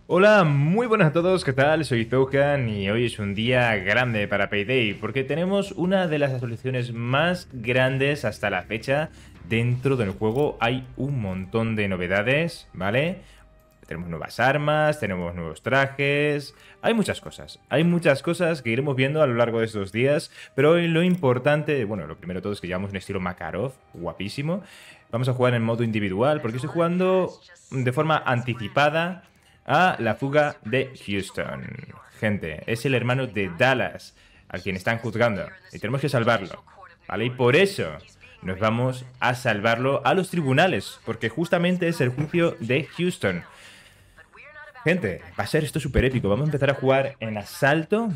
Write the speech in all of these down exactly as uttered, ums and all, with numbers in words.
Hola, muy buenas a todos, ¿qué tal? Soy Zohan y hoy es un día grande para Payday porque tenemos una de las actualizaciones más grandes hasta la fecha dentro del juego. Hay un montón de novedades, ¿vale? Tenemos nuevas armas, tenemos nuevos trajes, hay muchas cosas. Hay muchas cosas que iremos viendo a lo largo de estos días, pero hoy lo importante, bueno, lo primero de todo es que llevamos un estilo Makarov, guapísimo. Vamos a jugar en modo individual porque estoy jugando de forma anticipada a la fuga de Houston. Gente, es el hermano de Dallas al quien están juzgando y tenemos que salvarlo, ¿vale? Y por eso nos vamos a salvarlo a los tribunales, porque justamente es el juicio de Houston. Gente, va a ser esto súper épico. Vamos a empezar a jugar en asalto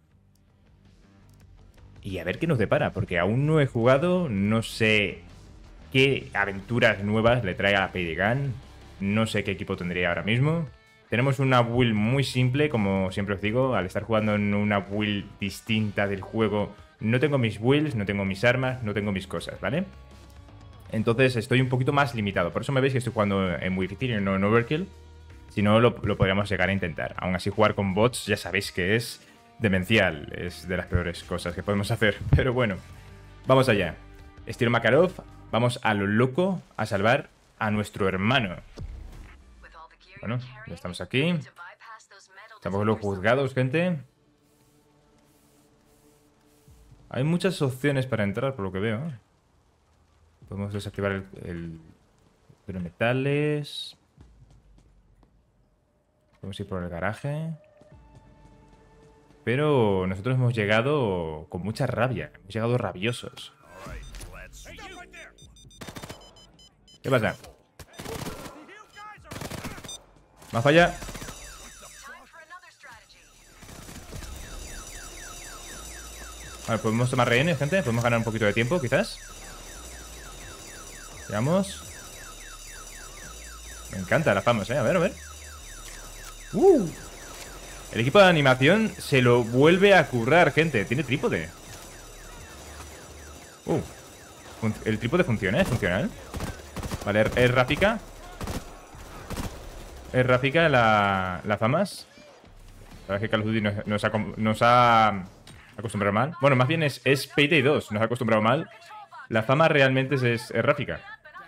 y a ver qué nos depara, porque aún no he jugado, no sé qué aventuras nuevas le trae a la Payday Gun, no sé qué equipo tendría ahora mismo. Tenemos una build muy simple, como siempre os digo, al estar jugando en una build distinta del juego, no tengo mis builds, no tengo mis armas, no tengo mis cosas, ¿vale? Entonces estoy un poquito más limitado, por eso me veis que estoy jugando en muy difícil y no en overkill. Si no, lo, lo podríamos llegar a intentar. Aún así, jugar con bots ya sabéis que es demencial, es de las peores cosas que podemos hacer. Pero bueno, vamos allá. Estilo Makarov, vamos a lo loco a salvar a nuestro hermano. Bueno, ya estamos aquí. Estamos los juzgados, gente. Hay muchas opciones para entrar, por lo que veo. Podemos desactivar el... el de metales. Podemos ir por el garaje. Pero nosotros hemos llegado con mucha rabia. Hemos llegado rabiosos. ¿Qué pasa? Más falla. Vale, podemos tomar rehenes, gente. Podemos ganar un poquito de tiempo, quizás. Veamos. Me encanta las famas, eh. A ver, a ver. Uh. El equipo de animación se lo vuelve a currar, gente. Tiene trípode. Uh. El trípode funciona, ¿eh? Funcional. Vale, es rápica. Es rápica la, la famas. La verdad es que Call of Duty nos, nos, ha, nos ha acostumbrado mal. Bueno, más bien es, es Payday dos. Nos ha acostumbrado mal. La fama realmente es, es, es rápica.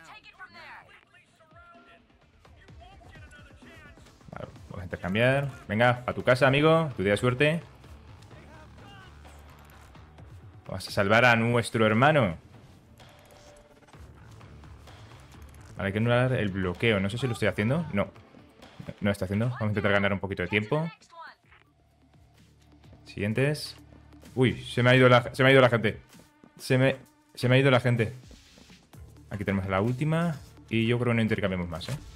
Vale, vamos a intercambiar. Venga, a tu casa, amigo. Tu día de suerte. Vamos a salvar a nuestro hermano. Vale, hay que anular el bloqueo. No sé si lo estoy haciendo. No. No lo estoy haciendo. Vamos a intentar ganar un poquito de tiempo. Siguientes. Uy, se me ha ido la, se me ha ido la gente. Se me, se me ha ido la gente. Aquí tenemos la última. Y yo creo que no intercambiamos más, ¿eh?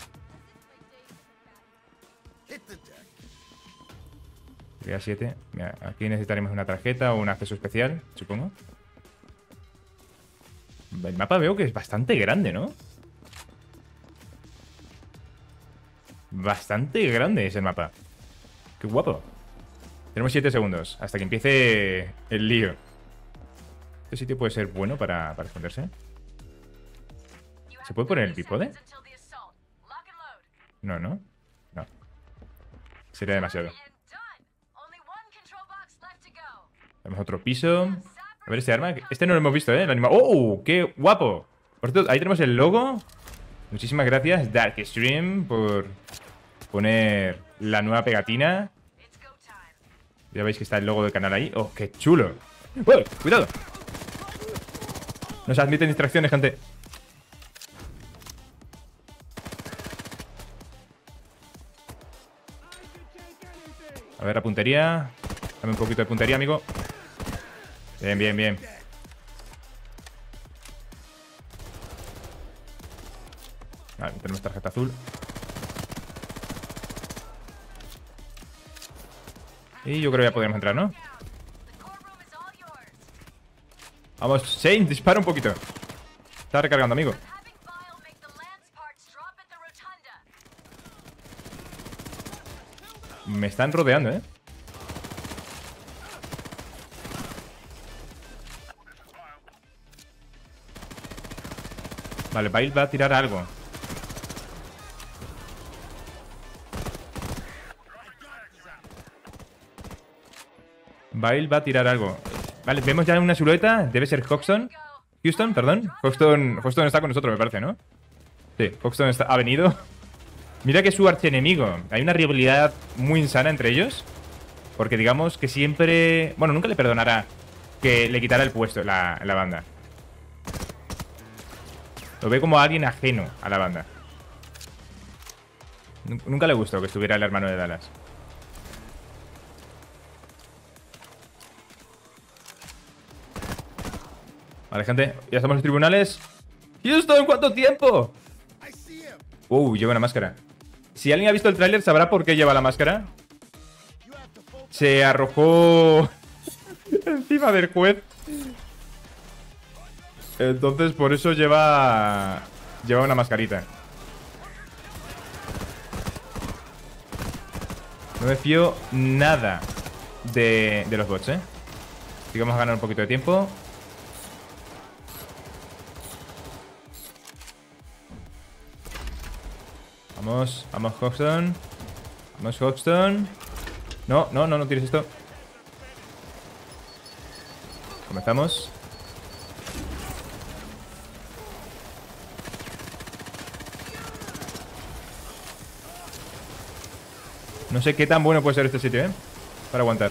Día siete. Mira, aquí necesitaremos una tarjeta o un acceso especial, supongo. El mapa veo que es bastante grande, ¿no? Bastante grande es el mapa. Qué guapo. Tenemos siete segundos hasta que empiece el lío. Este sitio puede ser bueno para, para esconderse. ¿Se puede poner el bípode? No, no. No. Sería demasiado. Tenemos otro piso. A ver este arma. Este no lo hemos visto, ¿eh? El anima... ¡Oh! ¡Qué guapo! Por cierto, ahí tenemos el logo. Muchísimas gracias, Darkstream, por poner la nueva pegatina. Ya veis que está el logo del canal ahí. ¡Oh, qué chulo! ¡Oh, cuidado! No se admiten distracciones, gente. A ver, la puntería. Dame un poquito de puntería, amigo. Bien, bien, bien. Vale, tenemos tarjeta azul. Y yo creo que ya podríamos entrar, ¿no? Vamos, Shane, dispara un poquito. Está recargando, amigo. Me están rodeando, ¿eh? Vale, Bale va a tirar algo. Bale va a tirar algo. Vale, vemos ya una silueta. Debe ser Hoxton. Houston, perdón. Hoxton, Hoxton está con nosotros, me parece, ¿no? Sí, Hoxton está, ha venido. Mira que es su archienemigo. Hay una rivalidad muy insana entre ellos. Porque digamos que siempre... Bueno, nunca le perdonará que le quitara el puesto la, la banda. Lo ve como alguien ajeno a la banda. Nunca le gustó que estuviera el hermano de Dallas. Vale, gente, ya estamos en los tribunales. Houston, ¿cuánto tiempo? Uh, lleva una máscara. Si alguien ha visto el tráiler sabrá por qué lleva la máscara. Se arrojó encima del juez. Entonces por eso lleva Lleva una mascarita. No me fío nada de, de los bots, eh. Así que vamos a ganar un poquito de tiempo. Vamos, vamos Hoxton. Vamos Hoxton. No, no, no, no tires esto. Comenzamos. No sé qué tan bueno puede ser este sitio, ¿eh? Para aguantar.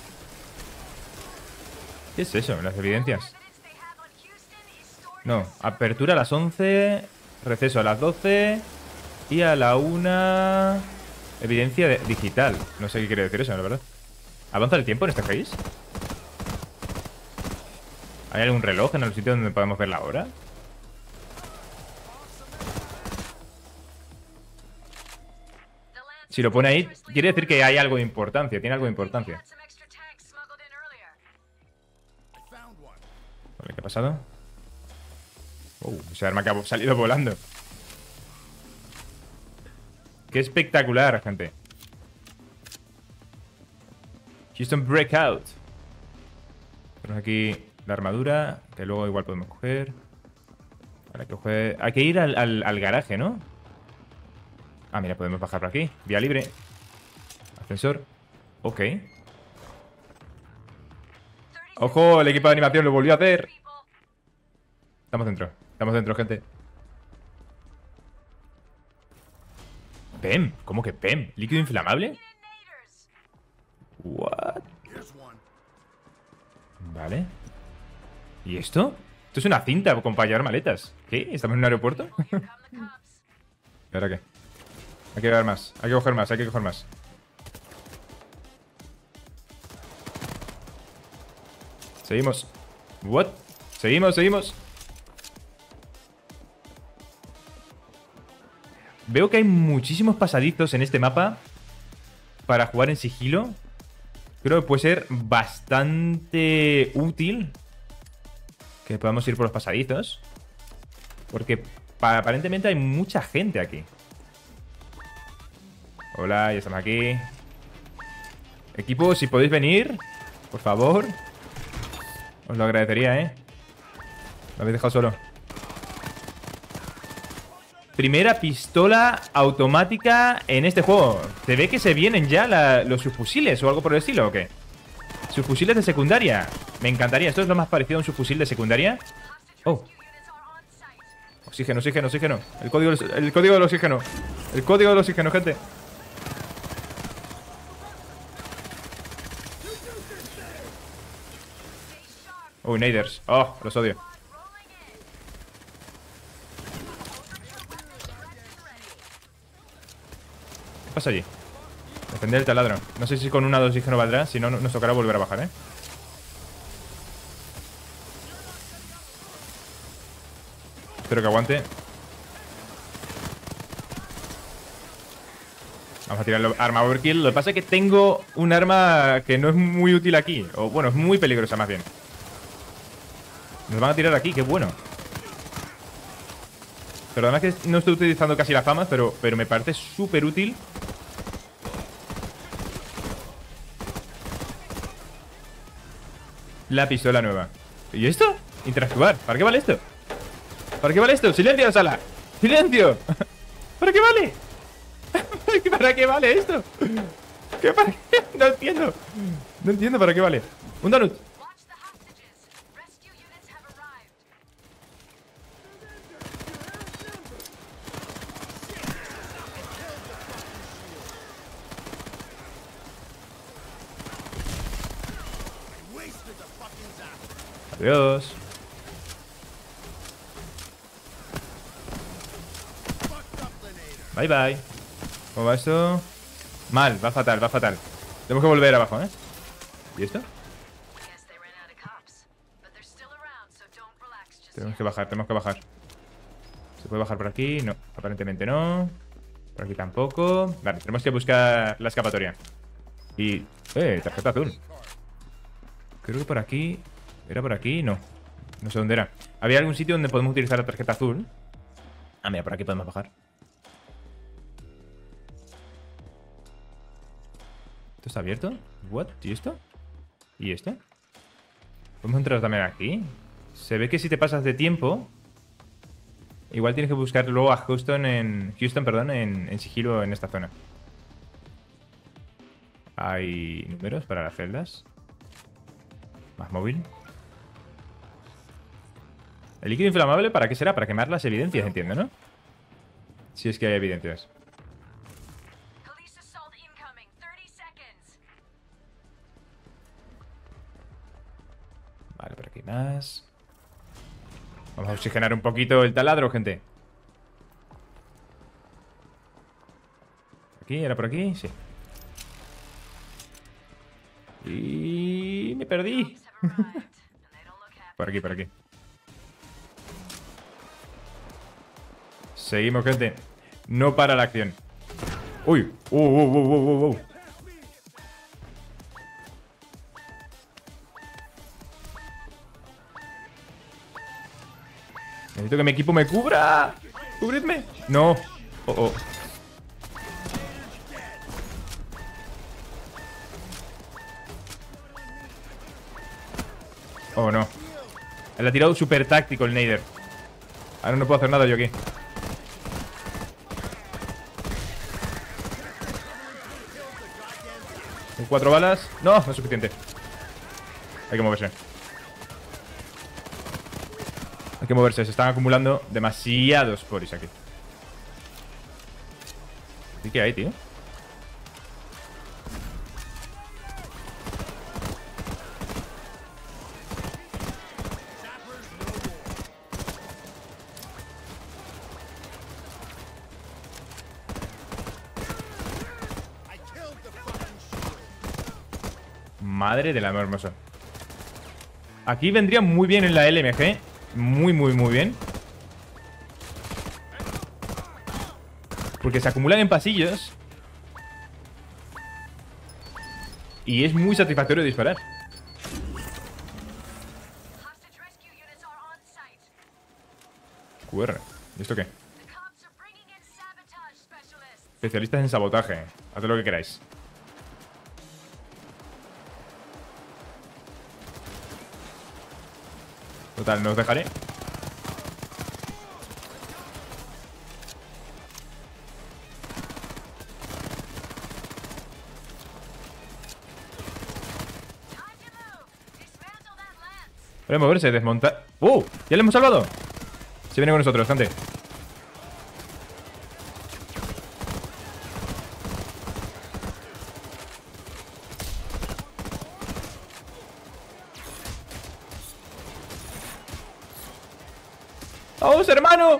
¿Qué es eso? Las evidencias. No, apertura a las once. Receso a las doce. Y a la una... Evidencia de digital. No sé qué quiere decir eso, la verdad. ¿Avanza el tiempo en este país? ¿Hay algún reloj en el sitio donde podemos ver la hora? Si lo pone ahí, quiere decir que hay algo de importancia. Tiene algo de importancia. Vale, ¿qué ha pasado? Uh, ese arma que ha salido volando. Qué espectacular, gente. Houston Breakout. Tenemos aquí la armadura, que luego igual podemos coger. Vale, que coger... Hay que ir al, al, al garaje, ¿no? Ah, mira, podemos bajar por aquí. Vía libre. Ascensor. Ok. ¡Ojo! El equipo de animación lo volvió a hacer. Estamos dentro. Estamos dentro, gente. P E M. ¿Cómo que P E M? ¿Líquido inflamable? What? Vale. ¿Y esto? Esto es una cinta con para llevar maletas. ¿Qué? ¿Estamos en un aeropuerto? ¿Y ahora qué? Hay que ver más. Hay que coger más. Hay que coger más. Seguimos. What? Seguimos, seguimos. Veo que hay muchísimos pasadizos en este mapa para jugar en sigilo. Creo que puede ser bastante útil que podamos ir por los pasadizos, porque aparentemente hay mucha gente aquí. Hola, ya estamos aquí. Equipo, si podéis venir, por favor. Os lo agradecería, ¿eh? Lo habéis dejado solo. Primera pistola automática en este juego. ¿Se ve que se vienen ya la, los subfusiles o algo por el estilo o qué? Subfusiles de secundaria. Me encantaría. Esto es lo más parecido a un subfusil de secundaria. Oh. Oxígeno, oxígeno, oxígeno. El código, el código del oxígeno. El código del oxígeno, gente. Uy, naders. Oh, los odio. ¿Qué pasa allí? Defender el taladro. No sé si con una de oxígeno valdrá. Si no, nos tocará volver a bajar, ¿eh? Espero que aguante. Vamos a tirar el arma overkill. Lo que pasa es que tengo un arma que no es muy útil aquí. O bueno, es muy peligrosa más bien. Nos van a tirar aquí, qué bueno. Pero además que no estoy utilizando casi las famas, pero, pero me parece súper útil. La pistola nueva. ¿Y esto? Interactuar. ¿Para qué vale esto? ¿Para qué vale esto? ¡Silencio en la sala! ¡Silencio! ¿Para qué vale? ¿Para qué vale esto? ¿Qué para qué? No entiendo. No entiendo para qué vale. ¡Un donut! Adiós. Bye bye. ¿Cómo va esto? Mal, va fatal, va fatal. Tenemos que volver abajo, ¿eh? ¿Y esto? Tenemos que bajar, tenemos que bajar. ¿Se puede bajar por aquí? No, aparentemente no. Por aquí tampoco. Vale, tenemos que buscar la escapatoria. Y... ¡Eh! Tarjeta azul. Creo que por aquí... ¿Era por aquí? No. No sé dónde era. ¿Había algún sitio donde podemos utilizar la tarjeta azul? Ah, mira, por aquí podemos bajar. ¿Esto está abierto? ¿What? ¿Y esto? ¿Y esto? ¿Podemos entrar también aquí? Se ve que si te pasas de tiempo, igual tienes que buscar luego a Houston en... Houston, perdón, en, en sigilo en esta zona. Hay números para las celdas. Más móvil. El líquido inflamable, ¿para qué será? Para quemar las evidencias, entiendo, ¿no? Si es que hay evidencias. Vale, por aquí más. Vamos a oxigenar un poquito el taladro, gente. ¿Aquí? ¿Era por aquí? Sí. Y... me perdí. Por aquí, por aquí. Seguimos, gente. No para la acción. Uy. Uh, uh, uh, uh, uh, uh. Necesito que mi equipo me cubra. ¡Cubridme! No. Oh, oh. Oh, no. Le ha tirado súper táctico el Nader. Ahora no puedo hacer nada yo aquí. Con cuatro balas. No, no es suficiente. Hay que moverse. Hay que moverse. Se están acumulando demasiados poris aquí. ¿Y qué hay, tío? Madre del amor hermoso. Aquí vendría muy bien en la L M G. Muy, muy, muy bien. Porque se acumulan en pasillos. Y es muy satisfactorio disparar. Q R. ¿Y esto qué? Especialistas en sabotaje. Haced lo que queráis. Total, no os dejaré. Puede moverse, desmontar. ¡Uh! ¡Ya le hemos salvado! Se viene con nosotros, gente. ¡Vamos, hermano!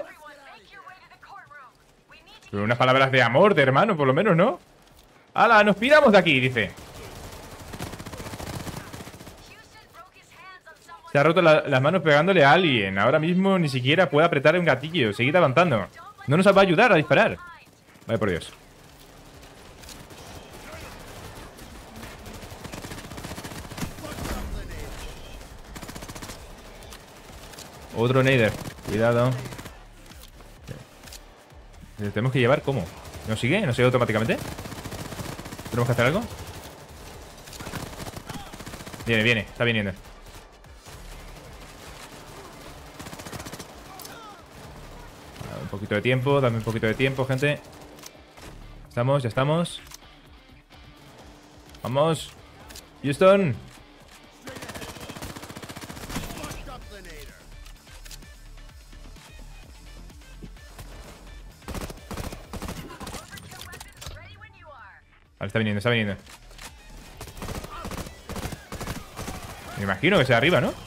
Pero unas palabras de amor, de hermano, por lo menos, ¿no? ¡Hala! Nos piramos de aquí, dice. Se ha roto la, las manos pegándole a alguien. Ahora mismo ni siquiera puede apretar un gatillo. Seguid avanzando. No nos va a ayudar a disparar. Vaya por Dios. Otro Nader. Cuidado. ¿Le tenemos que llevar? ¿Cómo? ¿Nos sigue? ¿Nos sigue automáticamente? ¿Tenemos que hacer algo? Viene, viene. Está viniendo. Un poquito de tiempo. Dame un poquito de tiempo, gente. Estamos, ya estamos. Vamos. Houston. Vale, está viniendo, está viniendo. Me imagino que sea arriba, ¿no?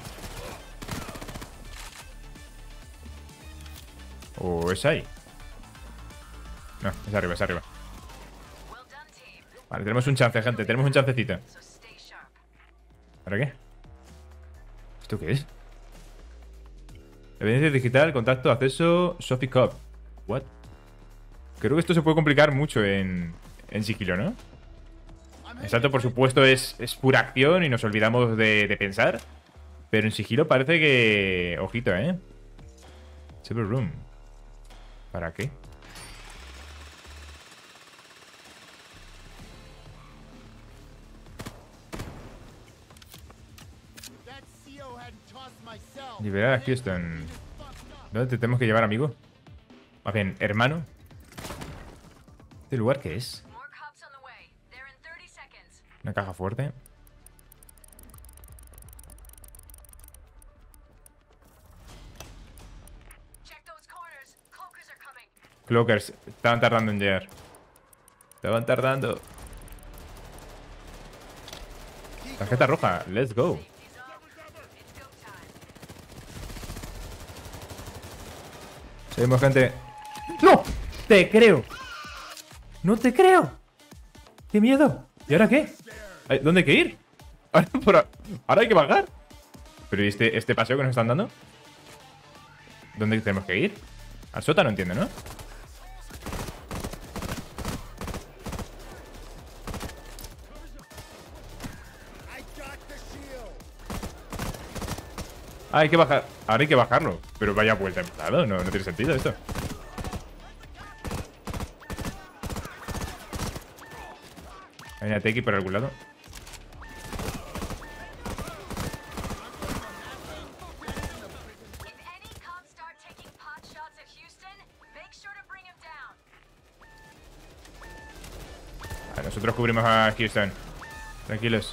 ¿O es ahí? No, es arriba, es arriba. Vale, tenemos un chance, gente. Tenemos un chancecito. ¿Para qué? ¿Esto qué es? Evidencia digital, contacto, acceso, Sophie Cop. What? Creo que esto se puede complicar mucho en, en sigilo, ¿no? El salto, por supuesto, es, es pura acción y nos olvidamos de, de pensar. Pero en sigilo parece que... Ojito, ¿eh? Server room. ¿Para qué? Liberar a Houston. ¿Dónde te tenemos que llevar, amigo? Más bien, hermano. ¿Este lugar qué es? Una caja fuerte. Cloakers. Estaban tardando en llegar. Estaban tardando. Tarjeta roja. Let's go. Seguimos, gente. ¡No! ¡Te creo! ¡No te creo! ¡Qué miedo! ¿Y ahora qué? ¿Dónde hay que ir? Ahora, por a... ¿Ahora hay que bajar? ¿Pero y este, este paseo que nos están dando? ¿Dónde tenemos que ir? Al sótano, entiendo, ¿no? Ah, hay que bajar. Ahora hay que bajarlo. Pero vaya vuelta en lado. No, no tiene sentido esto. Hay una T X por algún lado. Vale, nosotros cubrimos a Houston. Tranquilos.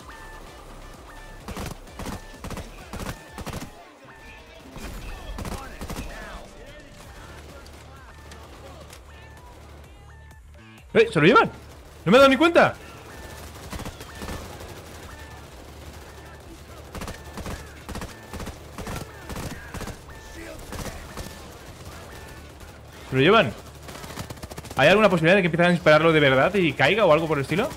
¡Eh! ¡Se lo llevan! ¡No me he dado ni cuenta! ¿Se lo llevan? ¿Hay alguna posibilidad de que empiecen a dispararlo de verdad y caiga o algo por el estilo?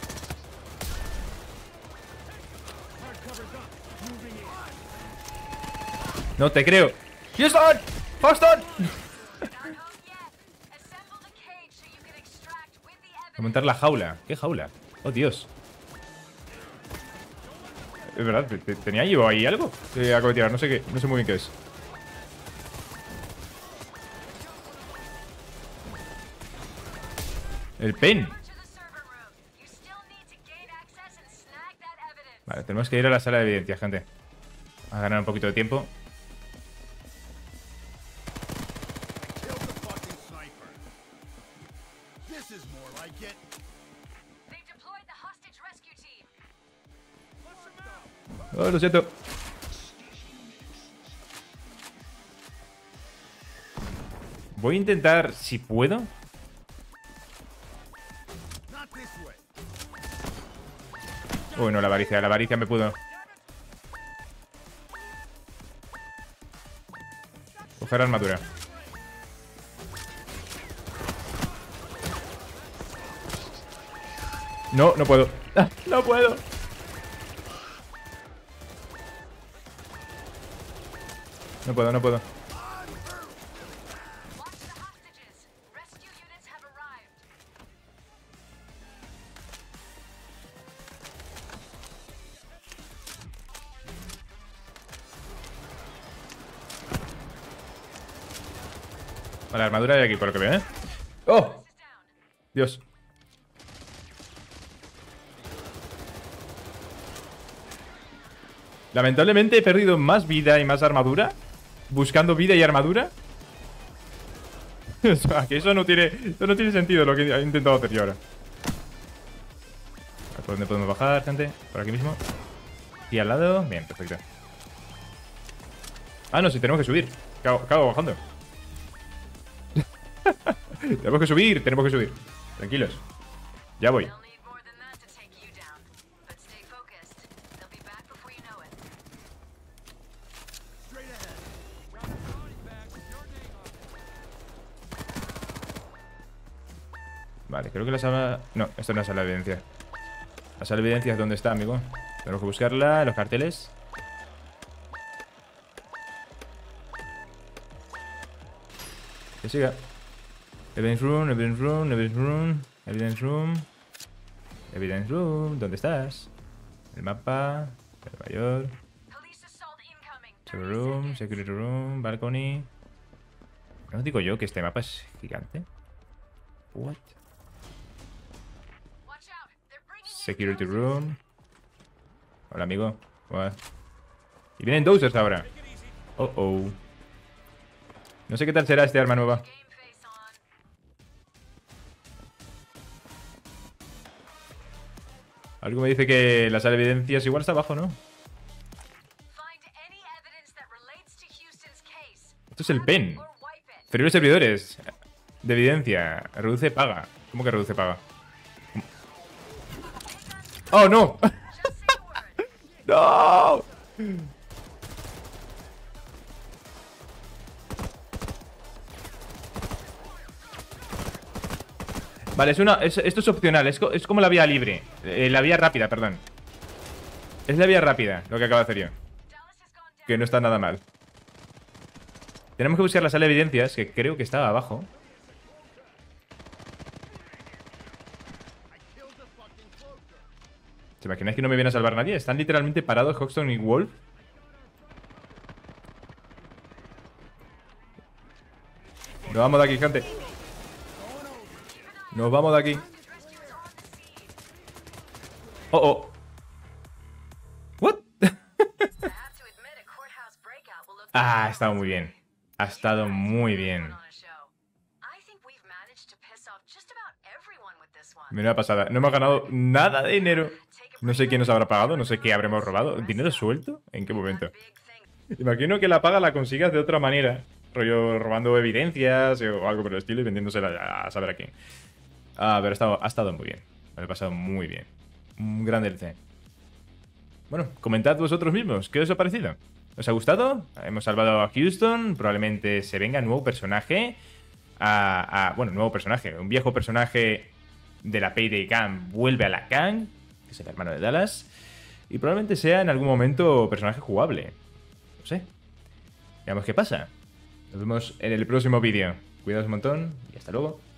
No te creo. ¡Houston! ¡Houston! A montar la jaula. ¿Qué jaula? Oh, Dios. Es verdad, tenía yo ahí algo que acabo de tirar, no sé qué, no sé muy bien qué es. El pen. Vale, tenemos que ir a la sala de evidencia, gente. A ganar un poquito de tiempo. Oh, lo siento. Voy a intentar, si puedo. Uy, no, la avaricia, la avaricia me pudo. Coger armadura. No, no puedo. ¡Ah, no puedo! No puedo, no puedo. Vale, la armadura hay aquí, por lo que veo, ¿eh? ¡Oh! Dios. Lamentablemente he perdido más vida y más armadura buscando vida y armadura. O sea, que eso no tiene, eso no tiene sentido lo que he intentado hacer yo ahora. ¿Por dónde podemos bajar, gente? Por aquí mismo. Y al lado. Bien, perfecto. Ah, no, sí, tenemos que subir. Acabo, acabo bajando. Tenemos que subir, tenemos que subir. Tranquilos. Ya voy. Vale, creo que la sala... No, esto no es la sala de evidencia. La sala de evidencia es donde está, amigo. Tenemos que buscarla en los carteles. Que siga. Evidence room, evidence room, evidence room, evidence room. Evidence room, ¿dónde estás? El mapa, Nueva York. Server room, security room, balcony. ¿No digo yo que este mapa es gigante? What? Security room. Hola, amigo. What? Y vienen dozers ahora. Oh, oh. No sé qué tal será este arma nueva. Algo me dice que la sala de evidencias igual está abajo, ¿no? Esto es el P E N. Inferiores servidores de evidencia. Reduce paga. ¿Cómo que reduce paga? ¡Oh, no! ¡No! Vale, es una, es, esto es opcional. Es, es como la vía libre. Eh, la vía rápida, perdón. Es la vía rápida lo que acabo de hacer yo. Que no está nada mal. Tenemos que buscar la sala de evidencias, que creo que estaba abajo. ¿Se imagináis que no me viene a salvar nadie? Están literalmente parados Hoxton y Wolf. Nos vamos de aquí, gente. Nos vamos de aquí. Oh, oh. What? Ah, ha estado muy bien. Ha estado muy bien. Menuda pasada. No hemos ganado nada de dinero. No sé quién nos habrá pagado. No sé qué habremos robado. ¿Dinero suelto? ¿En qué momento? Imagino que la paga la consigas de otra manera. Rollo robando evidencias o algo por el estilo y vendiéndosela a saber a quién. Ah, pero ha estado, ha estado muy bien. Me lo he pasado muy bien. Un gran D L C. Bueno, comentad vosotros mismos. ¿Qué os ha parecido? ¿Os ha gustado? Hemos salvado a Houston. Probablemente se venga un nuevo personaje. A, a, bueno, nuevo personaje. Un viejo personaje de la Payday Gang vuelve a la gang, que es el hermano de Dallas. Y probablemente sea en algún momento personaje jugable. No sé. Veamos qué pasa. Nos vemos en el próximo vídeo. Cuidaos un montón y hasta luego.